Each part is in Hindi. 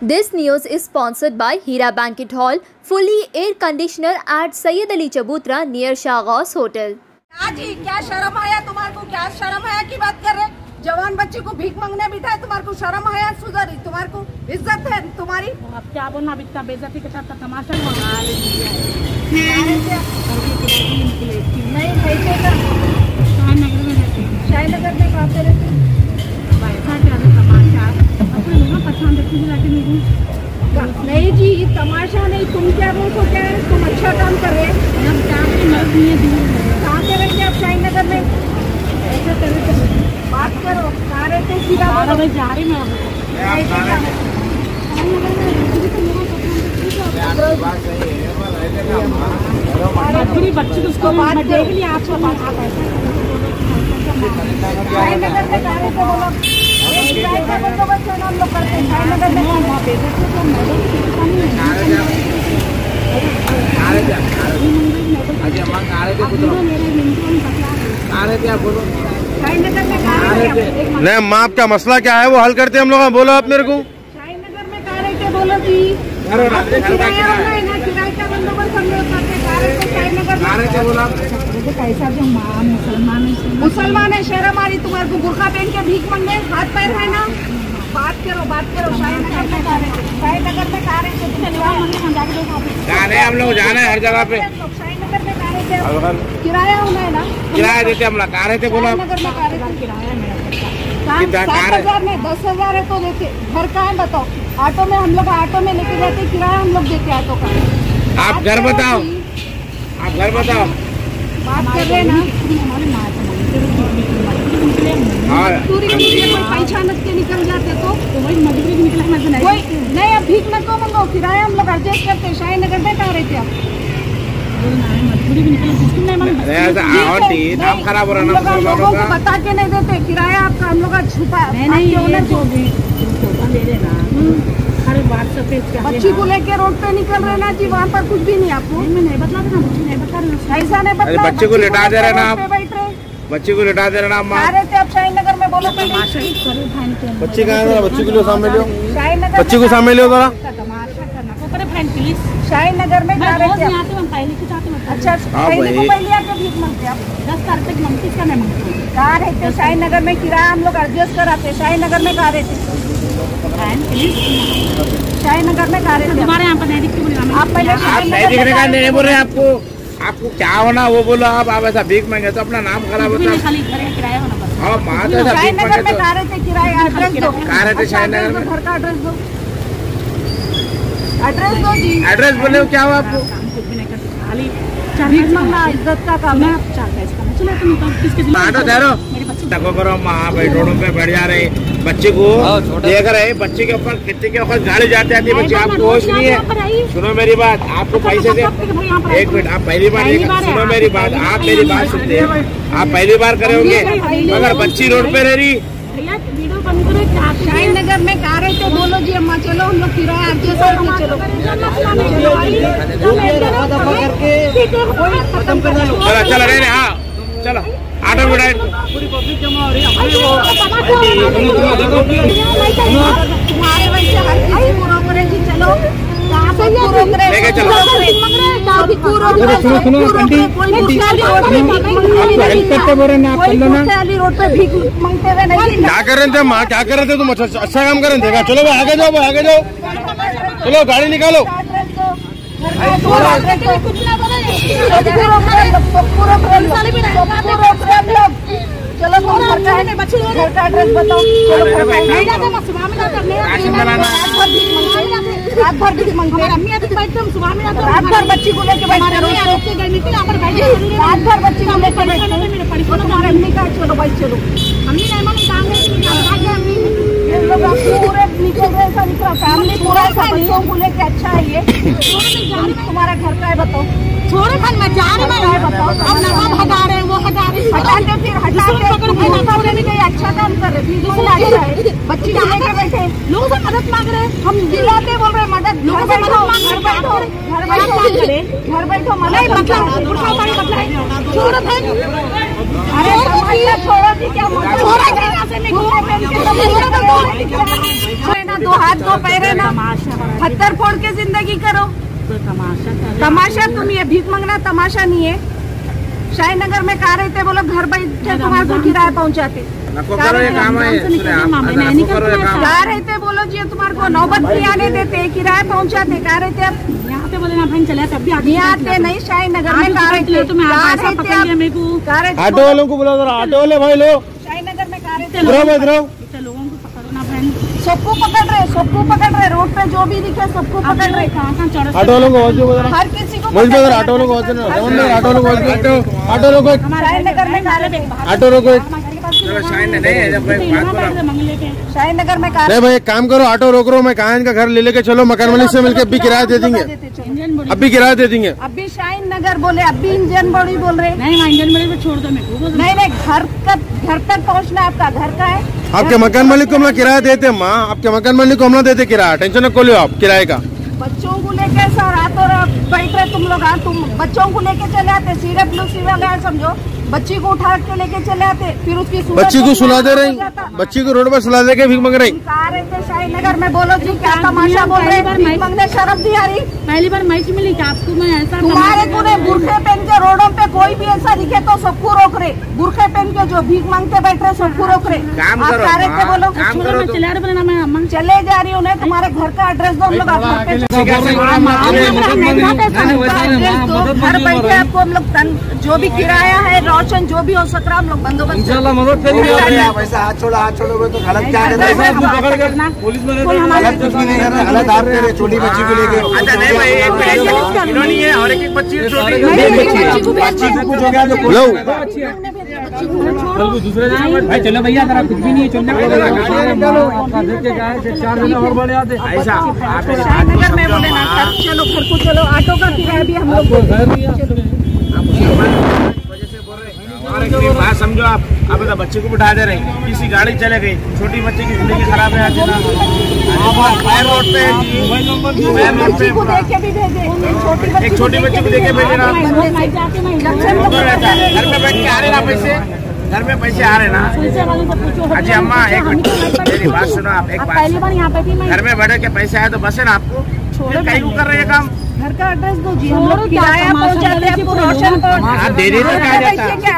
This news is sponsored by Hira Banquet Hall, fully air conditioner at Sayyid Ali Chabutra near Shahghaus Hotel. जी क्या शर्म आया तुम्हारे को? क्या शर्म आया की बात कर रहे? जवान बच्चे को भीख मांगने बिठाए, तुम्हारे को शर्म आया? सुधर, तुम्हारे को इज्जत है तुम्हारी? अब क्या बोलना, इतना बेइज्जती के साथ तमाशा मंगा नहीं कैसे का शाहीनगर में कहाँ पे रहते? नहीं जी तमाशा नहीं, तुम क्या बोल तो क्या है, तुम अच्छा काम कर रहे हैं। कहाँ पे रहते आप शाहीनगर में? ऐसा करे बात करो, कहाँ रहते? जा रही मैं बच्ची को उसको बात देख लिया आपको शाहीनगर में कहाँ रहते बोलो? हम लोग करते हैं शाहीनगर में। नहीं माँ, आपका मसला क्या है वो हल करते हम लोग। बोलो आप मेरे को। शाहीनगर में कहाँ रहते बोलो जी? किराया है ना, किराए का बंदोबस्त हम लोग करते हैं। शाहीनगर में कैसा जो माँ मुसलमान है, शर्म आ रही तुम्हारे को? बुर्खा पहन के भीख मांगने, हाथ पैर है ना? बात करो शाहीनगर में कहाँ रहते? शाहीनगर में कहाँ रहते? हम लोग जाना है हर जगह पे। शाहीनगर में कहाँ रहते? किराया होना है ना? किराया देते हम लोग। कहाँ रहते बोलो? शाहीनगर में कहाँ रहते? किराया मेरा 7,000 में 10,000 है तो देते। घर कहाँ है बताओ? ऑटो में हम लोग ऑटो में लेके जाते, किराया हम लोग देते ऑटो का। आप घर बताओ, आप घर बताओ। बात कर रहे ना, पूरी कोई पहचान के निकल जाते तो वही मजबूरी निकलना नहीं। अब भीख न को मंगो, किराया हम लोग एडजस्ट करते। शाहीनगर में कहाँ रहते आप? नाम खराब हो रहा है। लोगों को बता के नहीं देते किराया आपका, हम लोग छुपा बच्ची को लेके रोड पे निकल रहे ना जी, वहाँ पर कुछ भी नहीं आपको नहीं बता रहे। ऐसा नहीं बता, बच्चे को लिटा दे रहे ना आप, बैठ रहे बच्ची को लिटा दे रहे ना आप। आ रहे थे आप शाहीनगर में, बोलो बच्ची कहाँ है? बच्ची को सामने लो, शाहीनगर बच्ची को सामने लो जरा। शाहीनगर में कहाँ रहते? अच्छा पहले को पहले आके भीख मांगते आप? 10 तारीख तक मांगती, इसका नहीं मांगती। कहाँ रहते? शाहीनगर में किराया हम लोग एडजस्ट कराते। शाहीनगर में कहाँ रहते? शाहीनगर में कहाँ रहते? हमारे यहाँ पर नहीं दिखती। आप पहले नहीं दिखने का नहीं बोल रहे आपको। आपको क्या होना वो बोलो। आप ऐसा भीख मांगे तो अपना नाम खराब होता है। किराया होना पड़ता है। शाहीनगर में कहाँ रहते? किराया एड्रेस दो। कहाँ रहते शाहीनगर में? घर का एड्रेस दो, एड्रेस दो जी। एड्रेस बोले क्या हुआ आपको? भीख मांगना इज्जत का काम है। ऑटो ठहरो, टको करो। माँ भाई रोडों पे बैठ जा रहे, बच्चे को देख रहे, बच्चे के ऊपर कितने के वक्त गाड़ी जाते आती है। बच्चे आपको होश नहीं है? सुनो मेरी बात, आपको पैसे से एक मिनट, आप पहली बार सुनो मेरी बात, आप मेरी बात सुनते हैं। आप पहली बार करे होंगे, अगर बच्ची रोड पे रह रही। शाहीनगर में कहाँ रहते बोलो जी? अम्मा चलो हम लोग किराया एडजस्ट करके चलो। चलो नहीं, हाँ चलो ऑटो में बैठ। पूरी पब्लिक जमा हो रही तुम्हारे वजह से हर किसी को रोक रहे जी। चलो लेके चलो। रोड पे भीख मांगते हुए नहीं। क्या कर रहे थे माँ? क्या कर रहे थे तुम? अच्छा काम कर रहे थे। चलो भाई आगे जाओ, आगे जाओ, चलो गाड़ी निकालो। चलो घर का एड्रेस बताओ। रात भर भीख मांगते, रात भर बच्ची को लेके बैठते, रात भर बच्ची को लेके बैठते। तुम्हारे अम्मी का चलो भाई चलो। पूरे निकल रहे, ऐसा निकला फैमिली पूरा बच्चों को लेके। अच्छा है ये तुम्हारा घर का है बताओ? छोड़े खान में जा रहे हैं, बताओ अपना सब हटा रहे हैं, वो हटा रहे हैं। हटाते फिर हटाते नहीं, अच्छा काम कर रहे। बच्ची को लेकर बैठे, लोगों से मदद मांग रहे हैं। हम दिलाते बोल रहे मदद। लोगों से मदद मांग रहे, घर बैठो मदद। छोड़ो अरे छोड़ो जी, क्या दो हाथ दो पैर है ना, पत्थर फोड़ के जिंदगी करो। तमाशा तुम ये भीख मांगना तमाशा नहीं है। शाही नगर में कहा रहते बोलो घर बैठे तुम्हारे को किराया पहुँचाते, कहा रहते बोलो जी तुम्हारे को नौबत भी आने देते, किराया पहुँचाते, कहा रहते अब यहाँ पे बोले ना भाई चले तब भी नहीं आते नहीं। शाही नगर में कहा रहते ऑटो वालों को बुलाओ, ऑटो वाले भाई लो, शाही नगर में कहा रहते लोगों को पकड़ो ना भाई, सबको पकड़ रहे रोड पे जो भी दिखे सबको पकड़ रहे। ऑटो वालों को हर किसी को ऑटो वालों को ऑटो लोग शाही नगर में कहा रहते, ऑटो रोको, शाही नगर में कहा नहीं भाई एक काम करो, ऑटो रोक रो, मैं कहा इनका घर ले लेके चलो, मकान मालिक से मिलकर अभी किराया दे देंगे, अभी किराया दे देंगे। अभी शाहीन नगर बोले, अभी इंजन बड़ी बोल रहे नहीं इंजन बड़ी पे छोड़ दो मेरे को। नहीं घर तक पहुंचना है, आपका घर का है। आपके मकान मालिक को हम लोग किराया देते हैं माँ, आपके मकान मालिक को हम लोग देते किराया, टेंशन न लो आप किराए का। बच्चों को लेके सर रातों रात बैठ रहे तुम लोग, तुम बच्चों को लेके चले आते, सीधे प्लस वाले समझो, बच्ची को उठा के लेके चले आते, फिर उसकी बच्ची को सुला दे रही, बच्ची को रोड पर सुला दे के भीख मांग रही। कहा रहे थे शाही नगर में बोलो जी क्या तमाशा बोल रहे हैं, भीख मांगने शर्म नहीं आ रही। पहली बार मैच मिली क्या आपको? मैं ऐसा तुम्हारे पूरे बुरखे पहन के रोडों पे कोई भी ऐसा दिखे तो सबको रोक रहे, बुरखे पहन के जो भीख मांगते बैठ रहे सबको रोक रहे। काम करो, कह रहे थे बोलो चले जा रही हूँ, तुम्हारे घर का एड्रेस दो, हम लोग घर बैठे आपको हम लोग जो भी किराया है रोशन जो भी हो सक रहा हम लोग बंदोबस्त मदद करेंगे। वैसे हाथ छोड़ोगे तो गलत क्या है? पुलिस में गलत कुछ भी नहीं कर रहे, गलत आप कह रहे छोटी बच्ची को लेके। अच्छा नहीं भाई इन्होंने है और एक बच्ची छोटी बच्ची को कुछ हो गया तो लो दूसरे भाई चलो भैया अगर आप कुछ भी नहीं ऐसा नगर में बोले ना चलो घर को चलो, ऑटो का किराया भी हम लोग और एक बात समझो, आप तो बच्चे को बिठा दे रहे, किसी गाड़ी चले गई, छोटी बच्ची की जिंदगी खराब है। रोड पे एक छोटी बच्ची को देके भेजे ना, घर में बैठ के आ रहे ना पैसे, घर में पैसे आ रहे ना। अजी अम्मा एक मिनट मेरी बात सुनो, आप एक बात, घर में बैठ के पैसे आए तो बस है ना आपको, फिर कहीं को कर रहे हैं काम। घर का एड्रेस दो जी, हम लोग किराया पहुँचाते हैं आपको, रोशन आप दे देते तो रोड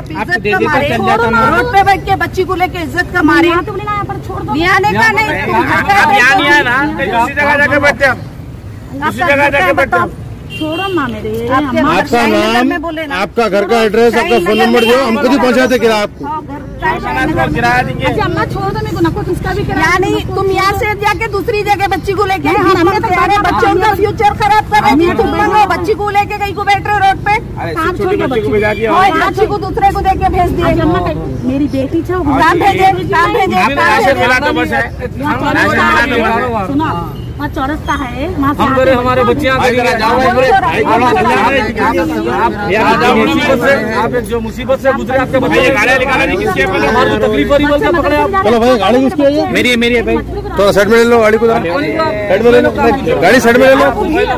पे बैठ के बच्ची को लेके इज्जत का मारे, आने का नहीं, आप यहाँ नहीं आए ना, दूसरी जगह जाके बैठते हैं, दूसरी जगह जाके बैठते हैं। छोड़ो माँ मेरे, आपका नाम, आपका घर का एड्रेस, आपका फोन नंबर दो, हम खुद ही पहुँचाते किराया आपको। किराया देंगे। अम्मा छोड़ दो मेरे को, नको किसका भी किराया नहीं, तुम यहाँ से जाके दूसरी जगह बच्ची को लेके, बच्चों का फ्यूचर खराब कर रहे हैं, तुम लोग बच्ची को लेके कहीं को बैठ रहे रोड पे, बच्ची को दूसरे को देके भेज दिए। मेरी बेटी छो काम भेजे सुनो, वहाँ चौरस्ता है, वहाँ हमारे बच्चे आप जो मुसीबत से गुजरे आपके बच्चे हमारी तकलीफ हो रही बोलते पकड़े आप। चलो भाई गाड़ी किसकी है ये? मेरी है, मेरी है भाई। तो साइड में ले लो गाड़ी को, साइड में ले लो गाड़ी, साइड में ले लो।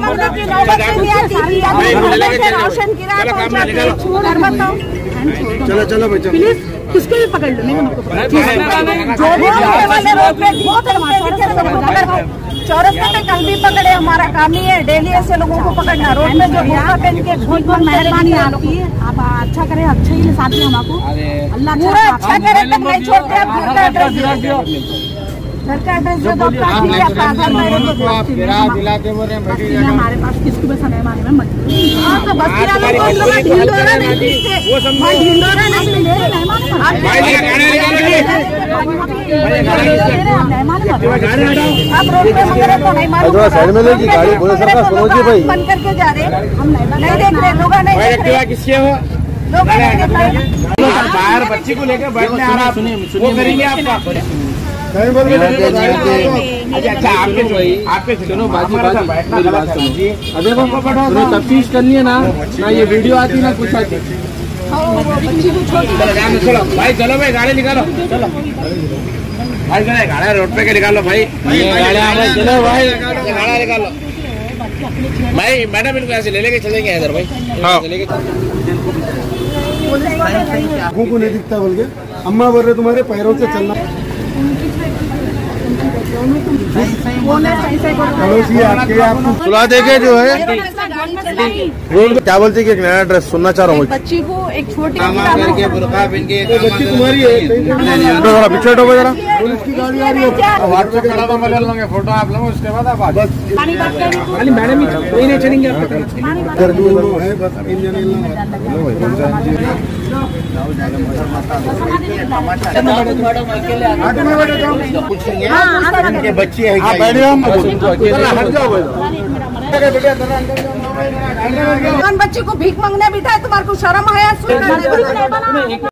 चलो चलो भाई चलो, किसको भी पकड़ लो, चौरस्ते पे कल भी पकड़े, हमारा काम ही है डेली ऐसे लोगों को पकड़ना, रोड में जो बुर्का पहन के। बहुत मेहरबानी आपकी, आप अच्छा करें, अच्छा ही साथ में हमको अल्लाह पूरा अच्छा करे तब नहीं छोड़ते। आप घर का एड्रेस दो, हमारे पास किसको भी समय मांगे में तो साइड में लेगी गाड़ी, बोले सरकार सुनो जी भाई, बंद करके जा रहे, हम नहीं देख रहे, लोग नहीं देख रहे। किसके हो बाहर बच्ची को लेकर बैठने आ रहा, वो करेंगे आपका। अच्छा आपके सुनो बाजी मेरी बात सुनो, अगर तफ्तीश करनी है ना ये वीडियो आती ना कुछ आती। चलो भाई, चलो भाई गाड़ी निकालो, चलो भाई गाड़ी रोड पे के निकालो भाई, चलो भाई गाड़ी निकालो भाई। मैडम इनको ऐसे ले लेके चलेंगे इधर भाई, हाँ को नहीं दिखता बोल के अम्मा बोल रहे तुम्हारे पैरों से चलना। सुला देके जो है रोड क्या बोलते कि एक नया ड्रेस सुनना चाह रहा हूँ। बच्ची को एक छोटी करके बुर्का पहन के बच्ची तुम्हारी है थोड़ा पीछे हटो जरा। इसकी गाड़ी आ रही है व्हाट्सएप पे बदल लेंगे फोटो आप लोग उसके बाद आप बस मैडम कोई नहीं चलेंगे बच्ची है आप बैठ जाओ हट जाओ बच्ची को भीख मांगने बिठाए, तुम्हारे को शर्म है?